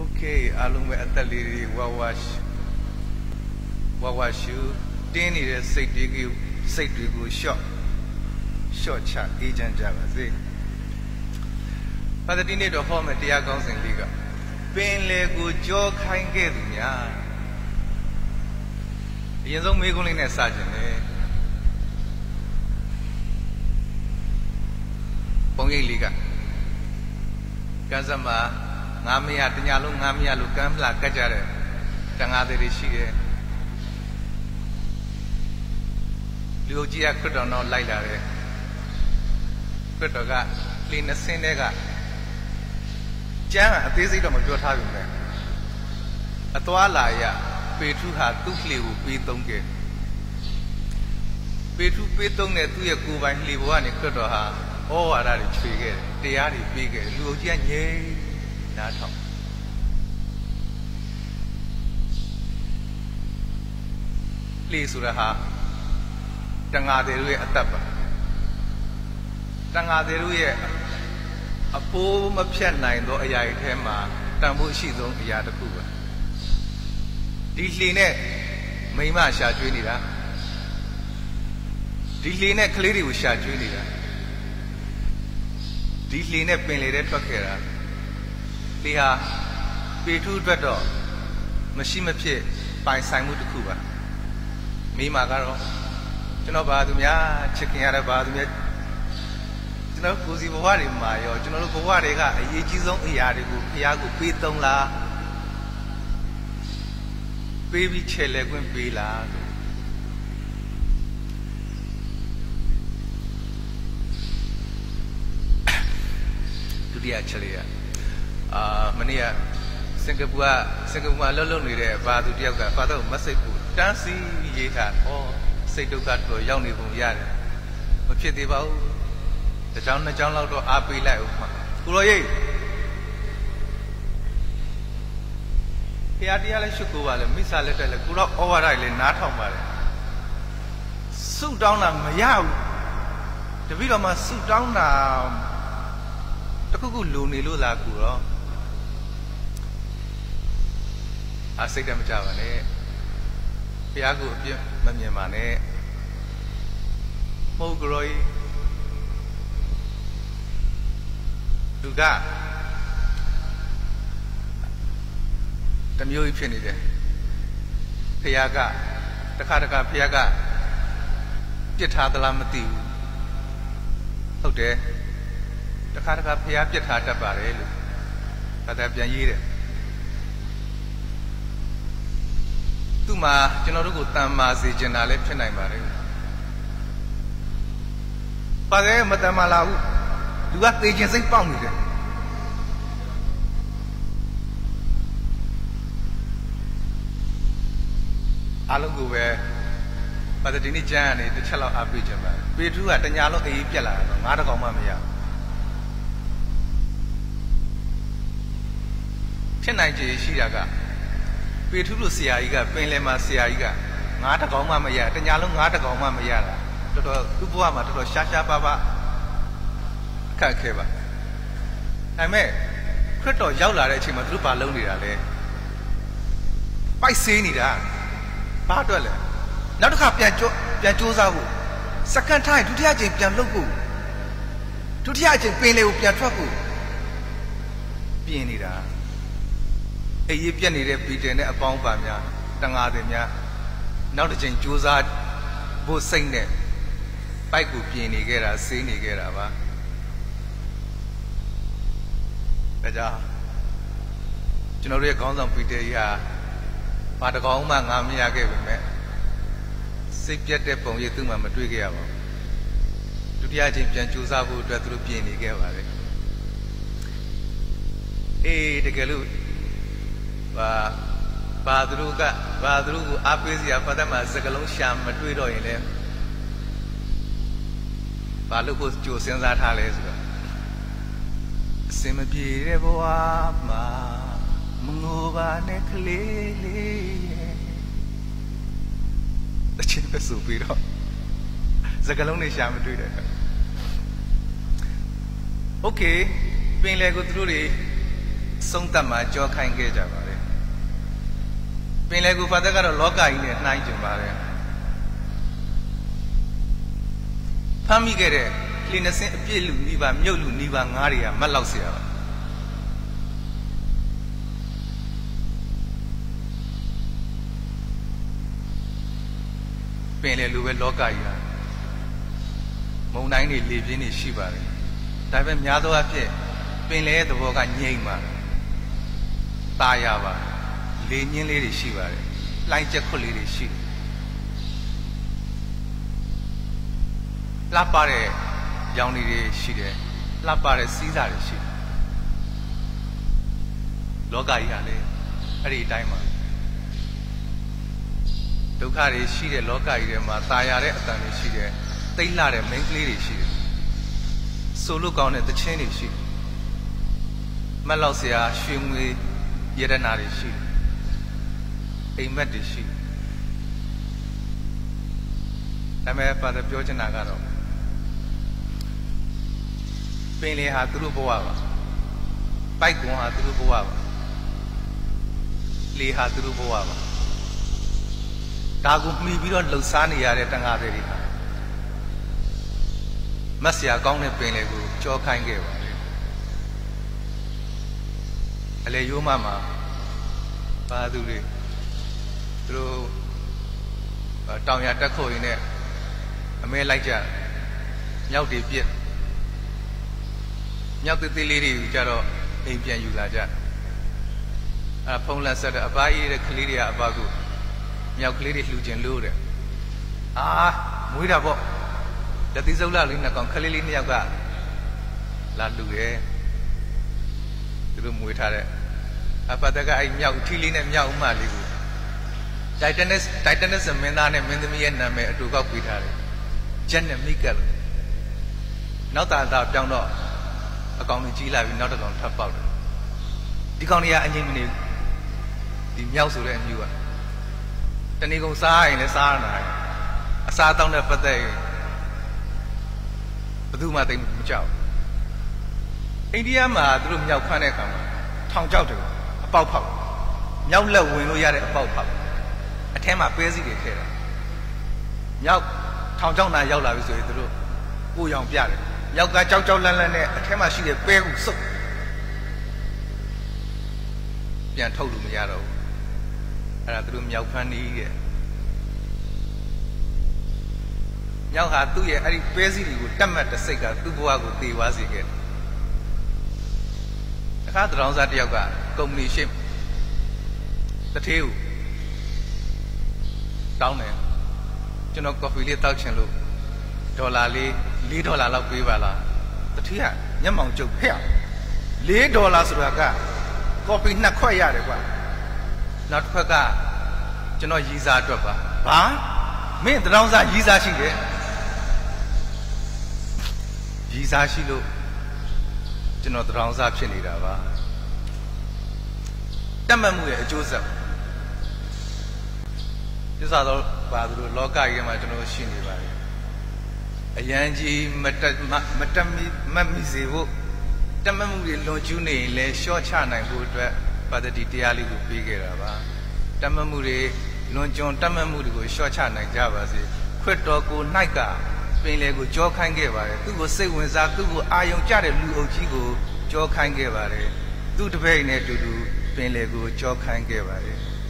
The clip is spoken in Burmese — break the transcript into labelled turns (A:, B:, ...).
A: Okay, alumni atali wawashu dini de seidigu short chat agent java see. Pada dini do home dia council liga. Pen legu jo kain ke dunia. Yang so me kuning ne sajen ne. Pongi liga. Kan sama ngami artinya ngami kan lah kejar tengah dari sini liu jia kudo no lai lah kudo ga lina sini ga jangan hati sih dong jual tahu ni atau ala ya petu hatu liu petong ke petong ni tu ya kuban liu ni kudo ha oh ada di cuci ke dia di pi ke liu jia nye Natong. Li suraha tengah deru ye atap. Tengah deru ye apo maphyat nain do ayai the ma tanmu shi song aya takku ba. Di hli ne maima sha chwe ni da. Di hli ne kle ri ko sha chwe ni da. Di hli ne pin le de twat khe da. Liha, petu betul, masih macam paisai muda kuba. Mima karo, cina baru ya, ceking ada baru ya, cina kuzi bawa lima yo, cina lu bawa mereka, ye cizong iya aku petong lah, baby cele pun bela. Tu dia cele ya. Mana ya Singapura lalu ni deh batu dia kan batu masih pun tansi ye kan oh sedukat tu yang ni pun ya macam tu bau jangan lalu tu api lah kalau ye ya dia le syukur wala misalnya tu le kalau orang le nak tahu mana sudah nak mayau tapi kalau sudah nak tak kau lu ni lu laku lo asyik dah macam mana pihak aku pihak macam mana mau groi juga kami yo ipin ini deh pihak dekat pihak kita dalam mati oke dekat pihak kita ada barel ada janji deh tu mah jenama aku tamah si jenale pernah barel pada mata malau dua kerja saya pang ni deh alung gue pada dini jangan itu cakap api jembat betul ada nyalo piala nggak ada kau mah ya pernah je siaga betul lu siaga penlema siaga nggak ada kau mah ya ada nyalo nggak ada kau mah ya lah tu buat mah tu syasha bapa kan keba ame kerja jauh lah cuma tu balong ni dah le paisi ni dah bahagia le nak tu kap yang jual second time tu dia je yang logo tu dia je penle yang truck ni dah ye pian ni deh pide ne apang pamnya tengah dehnya nak tu jen jual bos sing ne baik ku pian ni kera sing ni kera ba kerja jenama dia kawan sama pide ya pada kawan mah ngami ya ke beme sekian deh pun itu mah mesti ke apa tu dia jen pian jual bu tu terus pian ni ke ba dekalu Badru ku apa sih apa dah masa kalau syam mesti doa ini, balu ku jual senjata thale sudah. Sembilan buah ma mengubah neklele, macam apa supiro? Sekarang ni syam mesti doa. Okay, pengen lagi tu dulu. ဆုံးသက်မှာကြောခိုင်းခဲ့ကြပါတယ်ပင်လယ်ကိုဖတ်သက်ကတော့လောကကြီးနဲ့နှိုင်းကြပါတယ်ဖမ်းမိခဲ့တဲ့လေနှစင်းအပြည့်လူနီးပါမြုပ်လူနီးပါငားတွေကမတ်လောက်เสียပါပင်လယ်လိုပဲလောကကြီးဟာမုန်တိုင်းတွေလေပြင်းတွေရှိပါတယ်ဒါပေမဲ့များသောအားဖြင့်ပင်လယ်ရဲ့သဘောကငြိမ်ပါတယ်ตาရပါတယ်လေညင်းလေးတွေရှိပါတယ်လှိုင်းချက်ခွတ်လေးတွေရှိတယ်လှပတဲ့ရောင်တွေရှိတယ်လှပတဲ့စီးစာတွေရှိတယ်လောကကြီးကလည်းအဲ့ဒီအတိုင်းပါဒုက္ခတွေရှိတဲ့လောကကြီးထဲမှာตาရတဲ့အတန်တွေရှိတယ်သိမ့်လှတဲ့မိန်းကလေးတွေရှိတယ်ဆိုလို့ကောင်းတဲ့သချင်းတွေရှိတယ်မက်လောက်စရာရွှေငွေရတနာတွေရှိတယ်အိမ်မက်တွေရှိတယ်ဒါပေမဲ့ပါတော့ပြောချင်တာကတော့ပင်လေဟာသူတို့ဘဝပါပိုက်ကွန်ဟာသူတို့ဘဝပါလေဟာသူတို့ဘဝပါဒါကိုမှီပြီးတော့လှုပ်ရှားနေရတဲ့တန်ခါးတွေဟာမတ်စရာကောင်းတဲ့ပင်လေကိုကြောခိုင်းခဲ့ပါလေအလေရိုးမမှာပါသူတွေသူတို့တောင်ရတက်ခုတ်ရင်းနဲ့အမဲလိုက်ကြမြောက်တွေပြစ်မြောက်သေးသေးလေးတွေကြတော့အိမ်ပြန်ယူလာကြဖုံးလက်ဆက်တဲ့အပားကြီးတဲ့ကလေးတွေကအပားကိုမြောက်ကလေးတွေလှူကျင်လို့တဲ့မွေးတာပေါ့လက်သီးစုပ်လာလေးနှစ်ကောင်ကလေးလေးနှစ်ယောက်ကလာလှူတယ်သူတို့မွေးထားတဲ့အပတကအဲ့မြောက်ထီလေးနဲ့မြောက်ဥမလေးကိုတိုင်တနစ်မင်းသားနဲ့မင်းသမီးရဲ့နာမည်အတူကောက်ပေးထားတယ်ဂျက်နဲ့မိကက်လို့နောက်တာပြောင်းတော့အကောင်ကြီးကြီးလာပြီးနောက်တစ်ကောင်ထပ်ပေါက်တယ်ဒီကောင်ကြီးကအငိမ့်မနေဒီမြောက်ဆိုတဲ့အမျိုးကတဏီကုံစားရင်လည်းစားရနာအစားတောင်းတဲ့ပတ်သက်ရင်ဘယ်သူမှသိမကြောက်အိန္ဒိယမှာသူတို့မြောက်ဖမ်းတဲ့အခါမှာထောင်ချောက်တယ်အပေါက်ဖောက်မြောက်လက်ဝင်လို့ရတဲ့အပေါက်ဖောက်အထဲမှာပဲစီတွေထည့်တယ်မြောက်ထောင်ချောက်နာရောက်လာပြီဆိုရင်သူတို့ကိုရောင်ပြတယ်မြောက်ကကြောက်လန့်နဲ့အထဲမှာရှိတဲ့ပဲကိုစုပ်ပြန်ထုတ်လို့မရတော့ဘူးအဲ့ဒါသူတို့မြောက်ဖမ်းနေရဲ့မြောက်ဟာသူ့ရဲ့အဲ့ဒီပဲစီတွေကိုတတ်မှတ်တဲ့စိတ်ကသူ့ဘဝကိုတည်သွားစေခဲ့တယ်အခါတောင်စားတယောက်ကကုမ္ပဏီရှိတထေးကိုတောင်းတယ်ကျွန်တော်ကော်ဖီလေးတောက်ချင်လို့ဒေါ်လာလေး$4လောက်ပေးပါလားတထေးကမျက်မှောင်ကျုပ်ဖက်$4ဆိုတာကကော်ဖီ2ခွက်ရတယ်ကွာနောက်တစ်ခွက်ကကျွန်တော်ရည်စားအတွက်ပါဘာမင်းတောင်စားရည်စားရှိတယ်ရည်စားရှိလို့ကျွန်တော်တောင်စားဖြစ်နေတာပါတတ်မှတ်မှုရဲ့အကျိုးဆက်သစ္စာတော့ပါသူတို့လောကကြီးမှာကျွန်တော်ရှိနေပါတယ်အရန်ကြီးမမိစေဖို့တတ်မှတ်မှုတွေလွန်ကျူးနေရင်လည်းရှော့ချနိုင်ဖို့အတွက်ပါတတိတရားလေးကိုပေးခဲ့တာပါတတ်မှတ်မှုတွေလွန်ကျွံတတ်မှတ်မှုတွေကိုရှော့ချနိုင်ကြပါစေခွတ်တော်ကို၌ကပင်လေကိုကြောခိုင်းခဲ့ပါတယ်သူ့ကိုစိတ်ဝင်စားသူ့ကိုအာယုံကြတဲ့လူအုပ်ကြီးကိုကြောခိုင်းခဲ့ပါတယ်သူ့တပည့်နဲ့အတူတူပင်လေကိုကြောခိုင်းခဲ့ပါတယ်